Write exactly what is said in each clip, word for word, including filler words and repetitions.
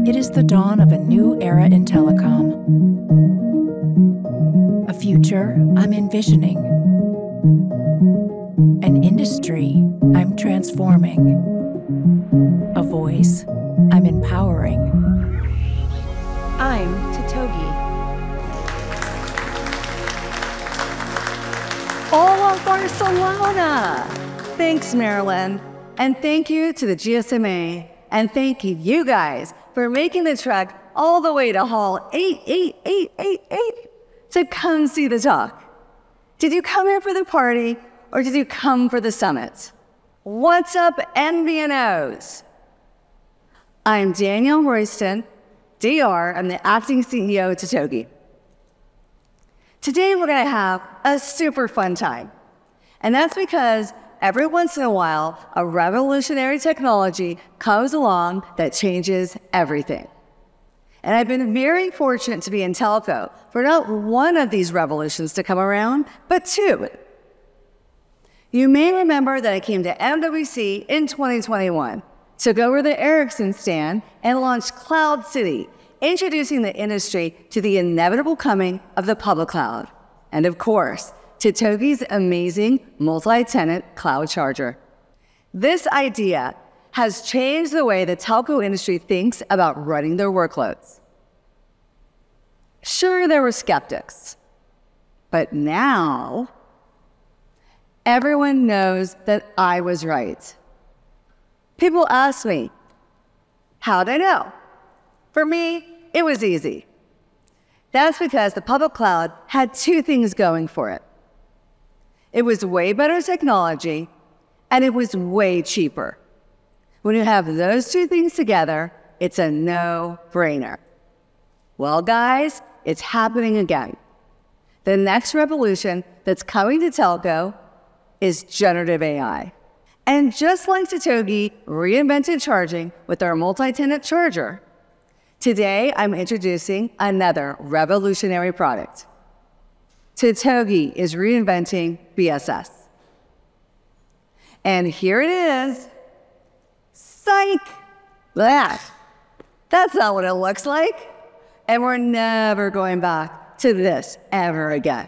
It is the dawn of a new era in telecom. A future I'm envisioning. An industry I'm transforming. A voice I'm empowering. I'm Totogi. Hola, Barcelona! Thanks, Marilyn. And thank you to the G S M A. And thank you, you guys, for making the trek all the way to Hall eight eight eight eight eight to come see the talk. Did you come here for the party, or did you come for the summit? What's up, N V N Os? I'm Danielle Royston, D R. I'm the acting C E O of Totogi. Today, we're going to have a super fun time. And that's because every once in a while, a revolutionary technology comes along that changes everything. And I've been very fortunate to be in telco for not one of these revolutions to come around, but two. You may remember that I came to M W C in twenty twenty-one, took over the Ericsson stand, and launched Cloud City, introducing the industry to the inevitable coming of the public cloud. And of course, Totogi's amazing multi-tenant cloud charger. This idea has changed the way the telco industry thinks about running their workloads. Sure, there were skeptics, but now everyone knows that I was right. People ask me, how'd I know? For me, it was easy. That's because the public cloud had two things going for it. It was way better technology, and it was way cheaper. When you have those two things together, it's a no-brainer. Well, guys, it's happening again. The next revolution that's coming to telco is generative A I. And just like Totogi reinvented charging with our multi-tenant charger, today I'm introducing another revolutionary product. Totogi is reinventing B S S. And here it is. Psych! Blah. That's not what it looks like. And we're never going back to this ever again.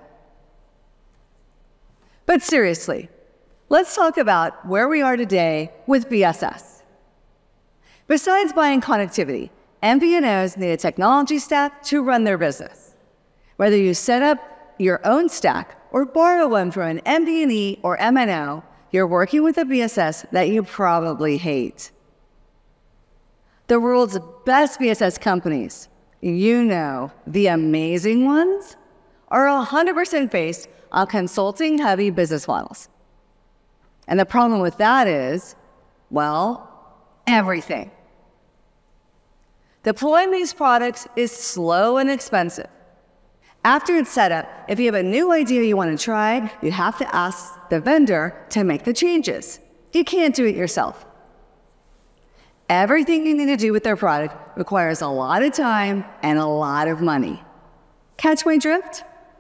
But seriously, let's talk about where we are today with B S S. Besides buying connectivity, M V N Os need a technology stack to run their business. Whether you set up your own stack or borrow one from an M V N E or M N O, you're working with a B S S that you probably hate. The world's best B S S companies, you know, the amazing ones, are one hundred percent based on consulting-heavy business models. And the problem with that is, well, everything. Deploying these products is slow and expensive. After it's set up, if you have a new idea you want to try, you have to ask the vendor to make the changes. You can't do it yourself. Everything you need to do with their product requires a lot of time and a lot of money. Catch my drift?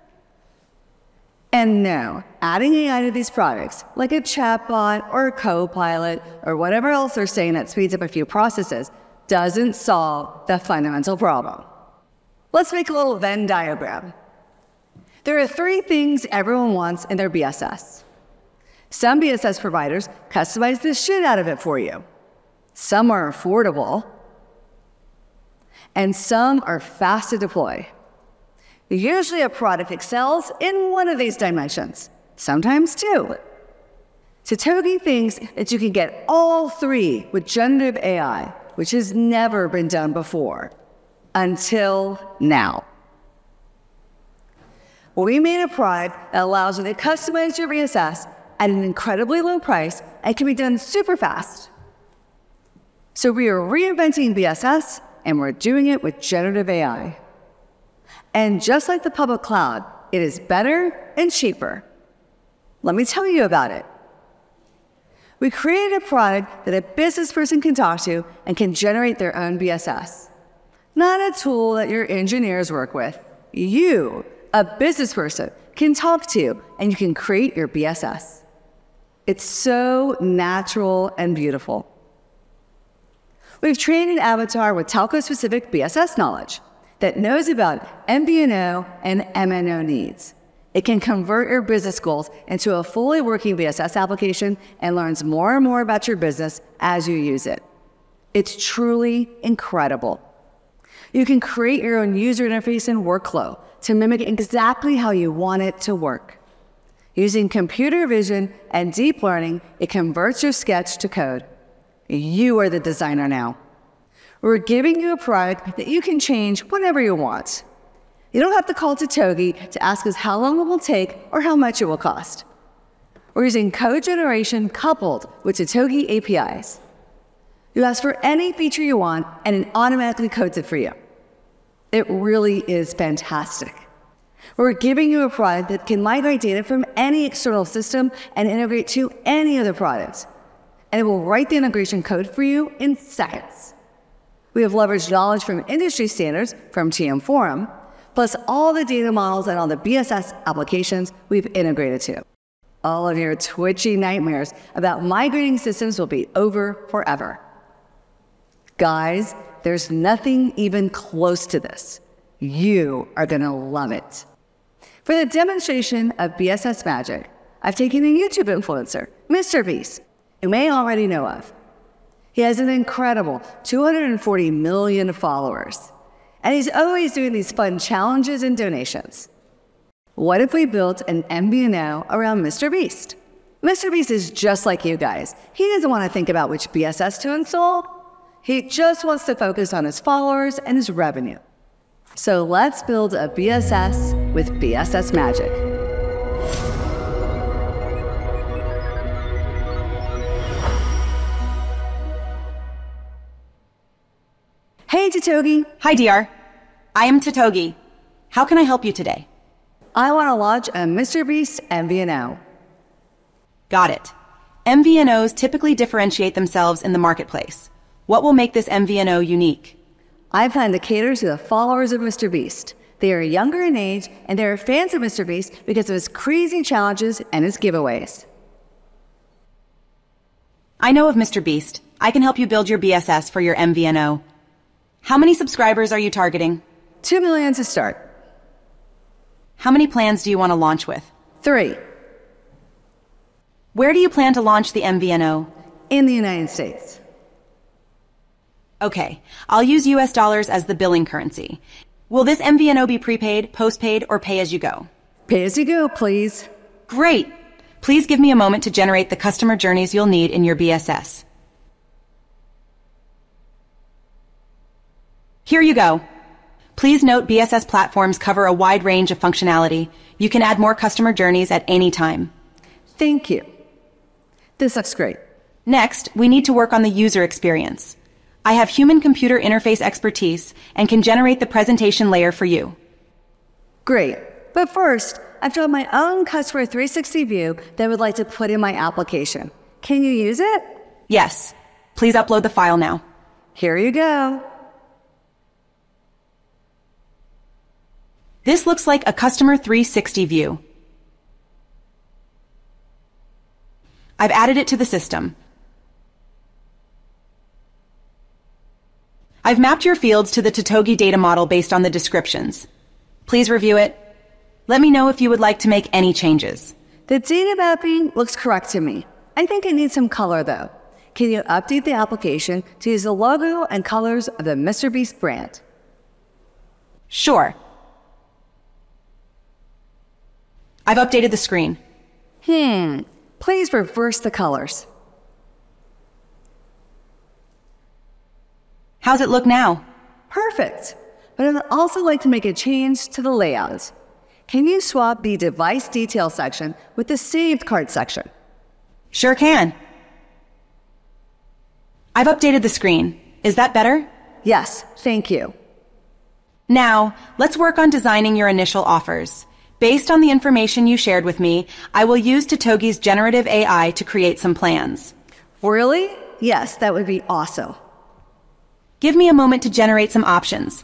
And no, adding A I to these products, like a chatbot or a co-pilot or whatever else they're saying that speeds up a few processes, doesn't solve the fundamental problem. Let's make a little Venn diagram. There are three things everyone wants in their B S S. Some B S S providers customize the shit out of it for you. Some are affordable, and some are fast to deploy. Usually a product excels in one of these dimensions, sometimes two. Totogi thinks that you can get all three with generative A I, which has never been done before, until now. We made a product that allows you to customize your B S S at an incredibly low price and can be done super fast. So we are reinventing B S S, and we're doing it with generative A I. And just like the public cloud, it is better and cheaper. Let me tell you about it. We created a product that a business person can talk to and can generate their own B S S. Not a tool that your engineers work with. You, a business person, can talk to and you can create your B S S. It's so natural and beautiful. We've trained an avatar with telco-specific B S S knowledge that knows about M V N O and M N O needs. It can convert your business goals into a fully working B S S application and learns more and more about your business as you use it. It's truly incredible. You can create your own user interface and workflow to mimic exactly how you want it to work. Using computer vision and deep learning, it converts your sketch to code. You are the designer now. We're giving you a product that you can change whenever you want. You don't have to call Totogi to ask us how long it will take or how much it will cost. We're using code generation coupled with Totogi A P Is. You ask for any feature you want, and it automatically codes it for you. It really is fantastic. We're giving you a product that can migrate data from any external system and integrate to any other products. And it will write the integration code for you in seconds. We have leveraged knowledge from industry standards from T M Forum, plus all the data models and all the B S S applications we've integrated to. All of your twitchy nightmares about migrating systems will be over forever. Guys, there's nothing even close to this. You are gonna love it. For the demonstration of B S S magic, I've taken a YouTube influencer, Mister Beast, you may already know of. He has an incredible two hundred forty million followers, and he's always doing these fun challenges and donations. What if we built an M V N O around Mister Beast? Mister Beast is just like you guys. He doesn't want to think about which B S S to install. He just wants to focus on his followers and his revenue. So let's build a B S S with B S S magic. Hey, Totogi. Hi, D R. I am Totogi. How can I help you today? I want to launch a Mister Beast M V N O. Got it. M V N Os typically differentiate themselves in the marketplace. What will make this M V N O unique? I plan to cater to the followers of Mister Beast. They are younger in age, and they are fans of Mister Beast because of his crazy challenges and his giveaways. I know of Mister Beast. I can help you build your B S S for your M V N O. How many subscribers are you targeting? Two million to start. How many plans do you want to launch with? Three. Where do you plan to launch the M V N O? In the United States. Okay, I'll use U S dollars as the billing currency. Will this M V N O be prepaid, postpaid, or pay-as-you-go? Pay as you go, please. Great! Please give me a moment to generate the customer journeys you'll need in your B S S. Here you go. Please note B S S platforms cover a wide range of functionality. You can add more customer journeys at any time. Thank you. This looks great. Next, we need to work on the user experience. I have human-computer interface expertise and can generate the presentation layer for you. Great. But first, I've drawn my own customer three sixty view that I would like to put in my application. Can you use it? Yes. Please upload the file now. Here you go. This looks like a customer three sixty view. I've added it to the system. I've mapped your fields to the Totogi data model based on the descriptions. Please review it. Let me know if you would like to make any changes. The data mapping looks correct to me. I think it needs some color though. Can you update the application to use the logo and colors of the Mister Beast brand? Sure. I've updated the screen. Hmm. Please reverse the colors. How's it look now? Perfect. But I'd also like to make a change to the layout. Can you swap the device detail section with the saved card section? Sure can. I've updated the screen. Is that better? Yes, thank you. Now, let's work on designing your initial offers. Based on the information you shared with me, I will use Totogi's generative A I to create some plans. Really? Yes, that would be awesome. Give me a moment to generate some options.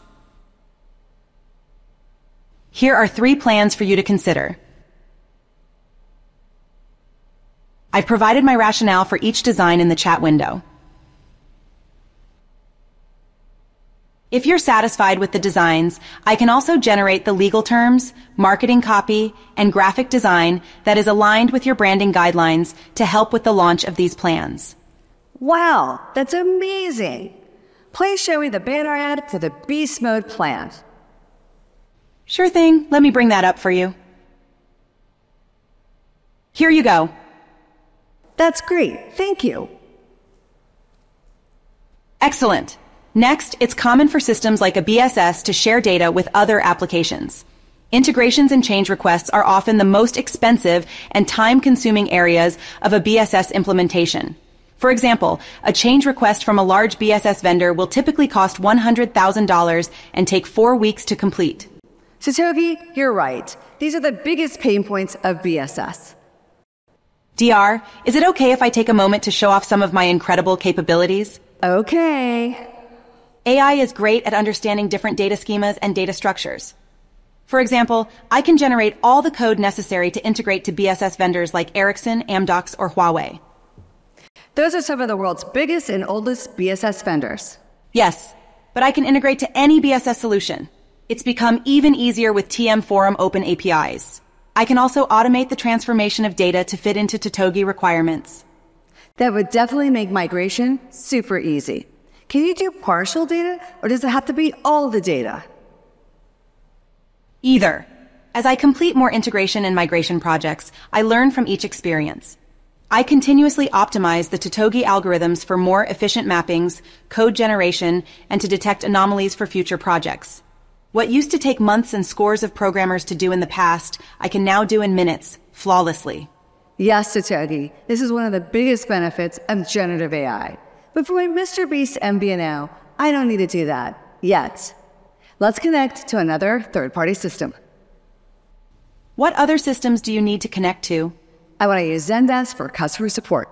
Here are three plans for you to consider. I've provided my rationale for each design in the chat window. If you're satisfied with the designs, I can also generate the legal terms, marketing copy, and graphic design that is aligned with your branding guidelines to help with the launch of these plans. Wow, that's amazing. Please show me the banner ad for the Beast Mode plan. Sure thing. Let me bring that up for you. Here you go. That's great. Thank you. Excellent. Next, it's common for systems like a B S S to share data with other applications. Integrations and change requests are often the most expensive and time-consuming areas of a B S S implementation. For example, a change request from a large B S S vendor will typically cost one hundred thousand dollars and take four weeks to complete. Totogi, you're right. These are the biggest pain points of B S S. D R, is it okay if I take a moment to show off some of my incredible capabilities? Okay. A I is great at understanding different data schemas and data structures. For example, I can generate all the code necessary to integrate to B S S vendors like Ericsson, Amdocs, or Huawei. Those are some of the world's biggest and oldest B S S vendors. Yes, but I can integrate to any B S S solution. It's become even easier with T M Forum Open A P Is. I can also automate the transformation of data to fit into Totogi requirements. That would definitely make migration super easy. Can you do partial data, or does it have to be all the data? Either. As I complete more integration and migration projects, I learn from each experience. I continuously optimize the Totogi algorithms for more efficient mappings, code generation, and to detect anomalies for future projects. What used to take months and scores of programmers to do in the past, I can now do in minutes, flawlessly. Yes, Totogi, this is one of the biggest benefits of generative A I. But for my Mister Beast M V N O, I don't need to do that yet. Let's connect to another third-party system. What other systems do you need to connect to? I want to use Zendesk for customer support.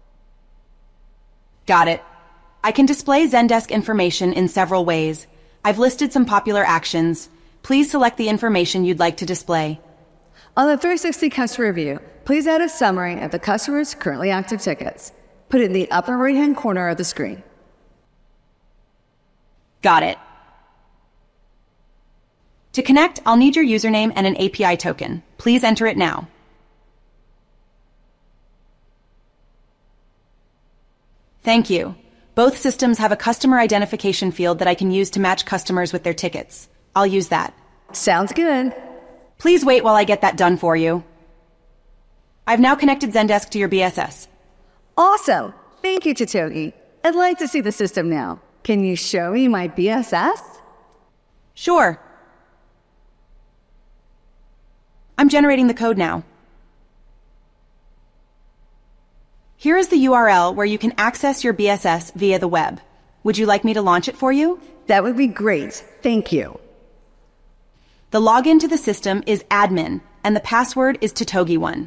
Got it. I can display Zendesk information in several ways. I've listed some popular actions. Please select the information you'd like to display. On the three sixty customer view, please add a summary of the customer's currently active tickets. Put it in the upper right-hand corner of the screen. Got it. To connect, I'll need your username and an A P I token. Please enter it now. Thank you. Both systems have a customer identification field that I can use to match customers with their tickets. I'll use that. Sounds good. Please wait while I get that done for you. I've now connected Zendesk to your B S S. Awesome. Thank you, Totogi. I'd like to see the system now. Can you show me my B S S? Sure. I'm generating the code now. Here is the U R L where you can access your B S S via the web. Would you like me to launch it for you? That would be great. Thank you. The login to the system is admin, and the password is Totogi one.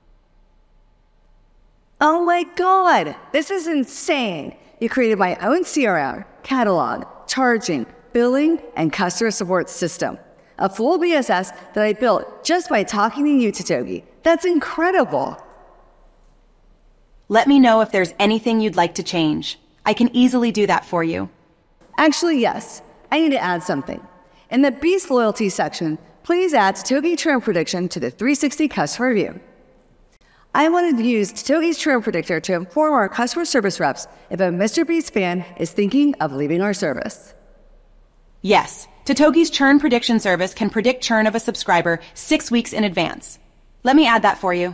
Oh my God, this is insane. You created my own C R M, catalog, charging, billing, and customer support system. A full B S S that I built just by talking to you, Totogi. That's incredible. Let me know if there's anything you'd like to change. I can easily do that for you. Actually, yes. I need to add something. In the Beast Loyalty section, please add Totogi churn prediction to the three sixty customer view. I wanted to use Totogi's churn predictor to inform our customer service reps if a Mister Beast fan is thinking of leaving our service. Yes, Totogi's churn prediction service can predict churn of a subscriber six weeks in advance. Let me add that for you.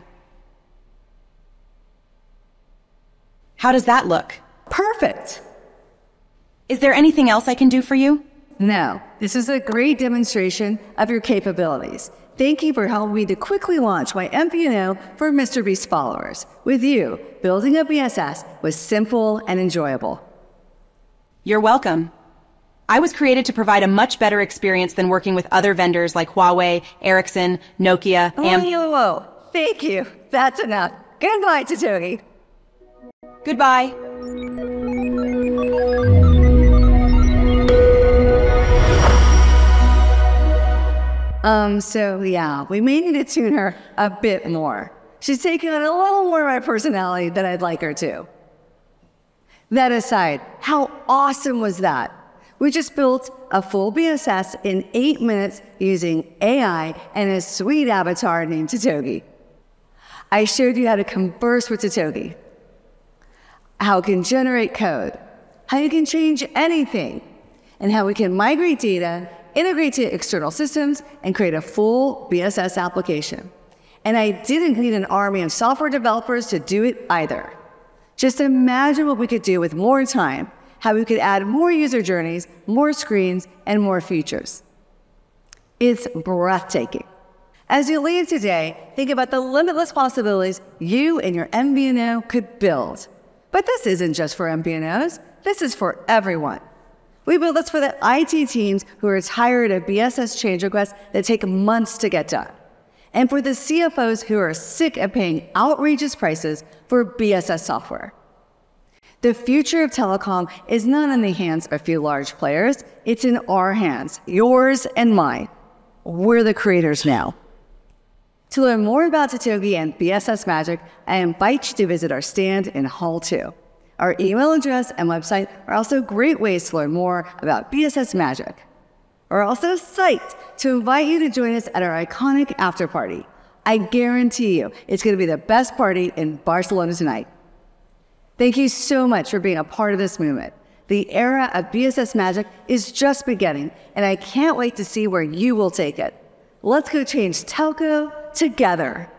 How does that look? Perfect. Is there anything else I can do for you? No, this is a great demonstration of your capabilities. Thank you for helping me to quickly launch my M V N O for Mister Beast followers. With you, building a B S S was simple and enjoyable. You're welcome. I was created to provide a much better experience than working with other vendors like Huawei, Ericsson, Nokia, and... Whoa, whoa, whoa. Thank you. That's enough. Goodbye, Totogi. Goodbye. Um, so yeah, we may need to tune her a bit more. She's taking on a little more of my personality than I'd like her to. That aside, how awesome was that? We just built a full B S S in eight minutes using A I and a sweet avatar named Totogi. I showed you how to converse with Totogi, how it can generate code, how you can change anything, and how we can migrate data, integrate to external systems, and create a full B S S application. And I didn't need an army of software developers to do it either. Just imagine what we could do with more time, how we could add more user journeys, more screens, and more features. It's breathtaking. As you leave today, think about the limitless possibilities you and your M V N O could build. But this isn't just for M V N Os, this is for everyone. We built this for the I T teams who are tired of B S S change requests that take months to get done, and for the C F Os who are sick of paying outrageous prices for B S S software. The future of telecom is not in the hands of a few large players, it's in our hands, yours and mine. We're the creators now. To learn more about Totogi and B S S Magic, I invite you to visit our stand in Hall two. Our email address and website are also great ways to learn more about B S S Magic. We're also psyched to invite you to join us at our iconic after party. I guarantee you it's going to be the best party in Barcelona tonight. Thank you so much for being a part of this movement. The era of B S S Magic is just beginning, and I can't wait to see where you will take it. Let's go change telco together.